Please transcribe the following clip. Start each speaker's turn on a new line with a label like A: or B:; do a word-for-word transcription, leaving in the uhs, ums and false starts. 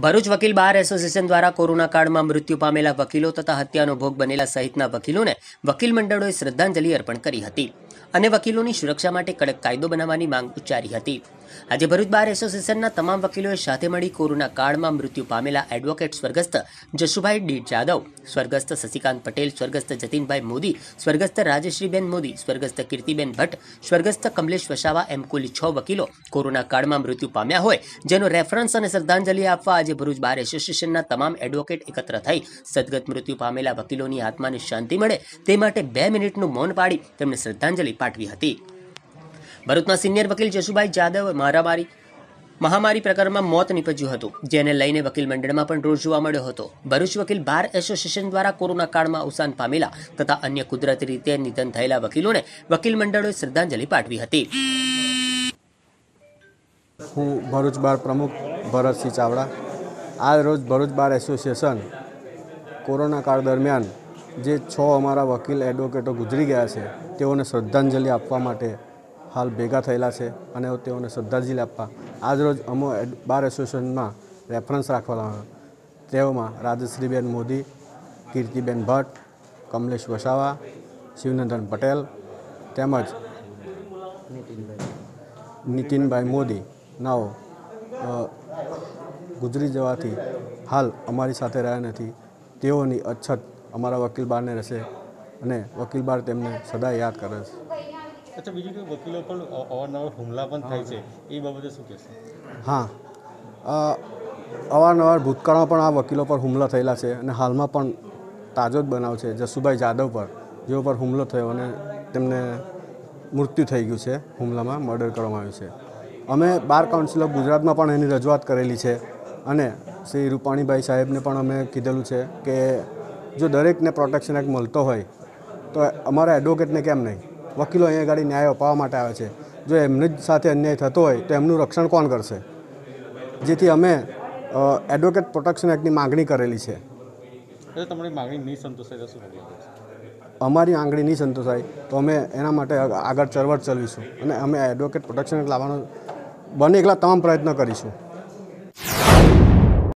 A: ભરૂચ વકીલ bar association દ્વારા corona કાળમાં મૃત્યુ પામેલા વકીલો તથા હત્યાનો ભોગ બનેલા સહિતના વકીલોને વકીલ મંડળોએ શ્રદ્ધાંજલિ અર્પણ કરી હતી અને વકીલોની સુરક્ષા માટે કડક કાયદો બનાવવાની માંગ ઉચ્ચારી હતી। આજે ભરૂચ બાર એસોસિએશનના તમામ વકીલોએ સાથે મળી કોરોના કાળમાં મૃત્યુ પામેલા એડવોકેટ સ્વર્ગસ્થ જશુભાઈ ડી જાદવ, સ્વર્ગસ્થ શશિકાંત પટેલ, સ્વર્ગસ્થ જતીનભાઈ મોદી, સ્વર્ગસ્થ રાજશ્રીબેન મોદી, સ્વર્ગસ્થ કીર્તિબેન ભટ્ટ, સ્વર્ગસ્થ કમલેશ વસાવા એમ કુલ છ વકીલો કોરોના કાળમાં મૃત્યુ પામ્યા હોય જેનો રેફરન્સ અને શ્રદ્ધાંજલિ આપવા આજે ભરૂચ બાર એસોસિએશનના તમામ એડવોકેટ એકત્ર થઈ સદગત મૃત્યુ પામેલા વકીલોની આત્માને શાંતિ મળે તે માટે બે મિનિટનું મૌન પાડી તેમને શ્રદ્ધાંજલિ પાઠવી હતી। ભરૂચના સિનિયર વકીલ જશુભાઈ જાદવ મહામારી મહામારી પ્રકરણમાં મોત નીપજ્યું હતું, જેને લઈને વકીલ મંડળમાં પણ રોષ જોવા મળ્યો હતો। ભરૂચ વકીલ બાર એસોસિએશન દ્વારા કોરોના કાળમાં અવસાન પામેલા તથા અન્ય કુદરતી રીતે નિધન થયેલા વકીલોને વકીલ મંડળોએ શ્રદ્ધાંજલિ પાઠવી હતી।
B: હું ભરૂચ બાર પ્રમુખ ભરતસિંહ ચાવડા આજ રોજ ભરૂચ બાર એસોસિએશન કોરોના કાળ દરમિયાન જે છ અમારા વકીલ એડવોકેટો ગુજરી ગયા છે તેઓને શ્રદ્ધાંજલિ આપવા માટે હાલ ભેગા થયેલા છે અને તેઓને શ્રદ્ધાંજલિ આપવા આજ રોજ અમો બાર એસોસિએશનમાં રેફરન્સ રાખવામાં તેઓમાં રાજશ્રીબેન મોદી, કીર્તિબેન ભટ્ટ, કમલેશ વસાવા, શિવનંદન પટેલ તેમજ નીતિનભાઈ મોદી નાઓ ગુજરી જવાથી હાલ અમારી સાથે રહ્યા નથી। તેઓની અછત અમારા વકીલ બારને રહેશે અને વકીલ બાર તેમને સદા યાદ કરે છે।
C: અચ્છા, બીજું કે વકીલો પર અવારનવાર હુમલા પણ થાય છે, એ બાબતે શું કહેશો?
B: હા, અવારનવાર ભૂતકાળમાં પણ આ વકીલો પર હુમલા થયેલા છે અને હાલમાં પણ તાજો જ બનાવ છે જશુભાઈ જાદવ પર, જેઓ પર હુમલો થયો અને તેમને મૃત્યુ થઈ ગયું છે, હુમલામાં મર્ડર કરવામાં આવ્યું છે। અમે બાર કાઉન્સિલ ઓફ ગુજરાતમાં પણ એની રજૂઆત કરેલી છે અને શ્રી રૂપાણીભાઈ સાહેબને પણ અમે કીધેલું છે કે જો દરેકને પ્રોટેક્શન એક્ટ મળતો હોય તો અમારા એડવોકેટને કેમ નહીં? વકીલો અહીંયા આગળ ન્યાય અપાવવા માટે આવે છે, જો એમની જ સાથે અન્યાય થતો હોય તો એમનું રક્ષણ કોણ કરશે? જેથી અમે એડવોકેટ પ્રોટેક્શન એક્ટની માગણી કરેલી છે।
C: તમારી માગણી નહીં સંતોષાય તો શું કરીએ?
B: અમારી આંગળી નહીં સંતોષાય તો અમે એના માટે આગળ ચળવળ ચલાવીશું અને અમે એડવોકેટ પ્રોટેક્શન એક્ટ લાવવાનો બને એટલા તમામ પ્રયત્ન કરીશું।